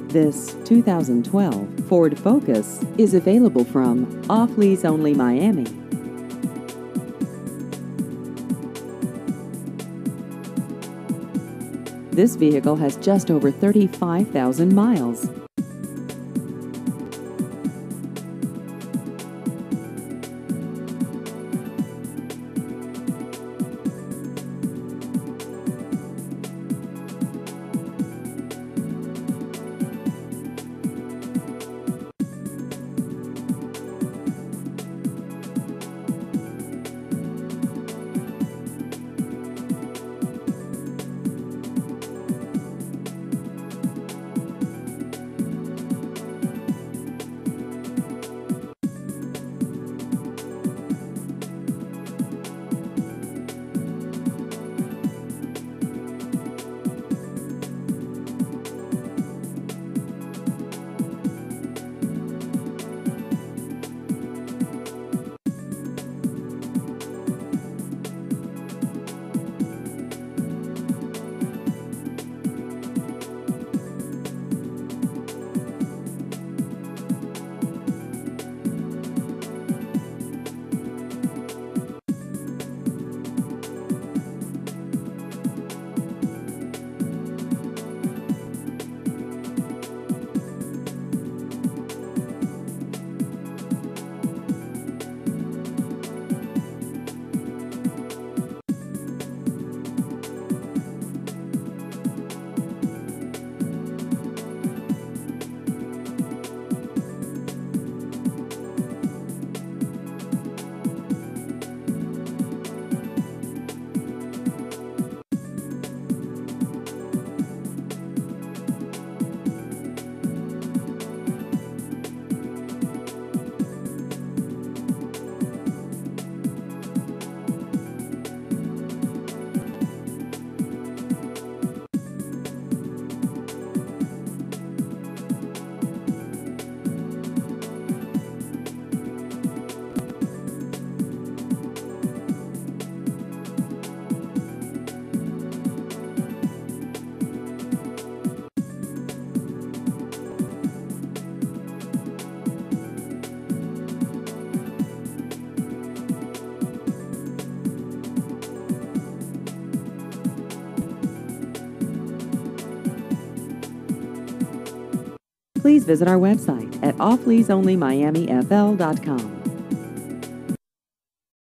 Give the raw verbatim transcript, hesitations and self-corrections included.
This two thousand twelve Ford Focus is available from Off Lease Only Miami. This vehicle has just over thirty-five thousand miles. Please visit our website at off lease only miami f l dot com.